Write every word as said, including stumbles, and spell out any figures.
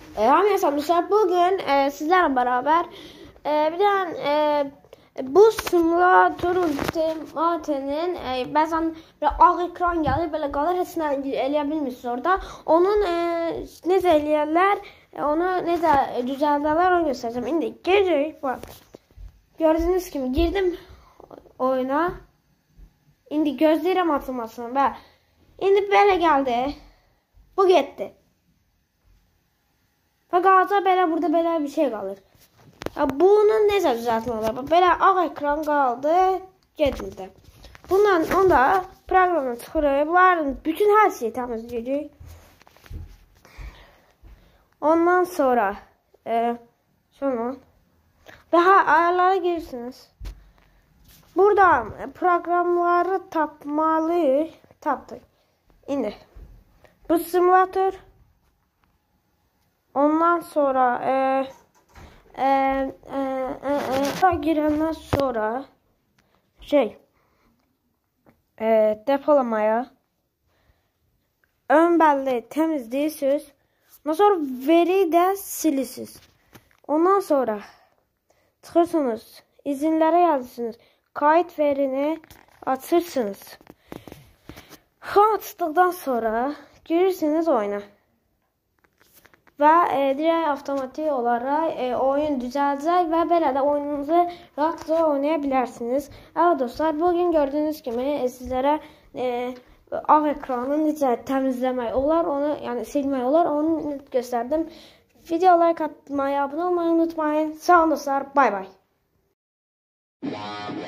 E, Hamıya salamlar. Bugün e, sizlerle beraber e, bir tane e, bu simülatör ultimatenin e, bəzən belə ağ ekran gəlir, belə qalır, heç nə eləyə bilmirsiniz orada. Onun e, necə eləyərlər, e, onu necə düzəldərlər, onu göstərəcəm. İndi gecək, bax. Gördüyünüz kimi girdim oyuna. İndi gözləyirəm atılmasını və indi belə gəldi. Bu getdi. Və qalacaq belə, burada belə bir şey qalır. Ya, bunu necə düzəltmək? Belə ağ ekran qaldı, gedildi. Bundan onda proqramı çıxırıq. Bunların bütün hər şeyi təmizləyirik. Ondan sonra e, şunu və hə, ayarlara girirsiniz. Burada proqramları tapmalıyıq. Tapdık. İndi bu simülatör. Ondan sonra e, e, e, e, e, girenden sonra şey e, depolamaya ön belleği temizliyorsunuz. Ondan sonra veri de silirsiniz. Ondan sonra çıkırsınız, izinlere yazırsınız, kayıt verini açırsınız. Açtıktan sonra girirsiniz oyuna. Və e, direkt avtomatik olaraq e, oyun düzələcək və belə də oyununuzu rahatca oynaya bilərsiniz. Evet dostlar, bugün gördüğünüz kimi e, sizlərə e, ağ ekranı necə təmizləmək olar, onu yəni silmək olar, onu göstərdim. Video like atmayı, abunə olmayı unutmayın. Sağ olun dostlar, bay bay.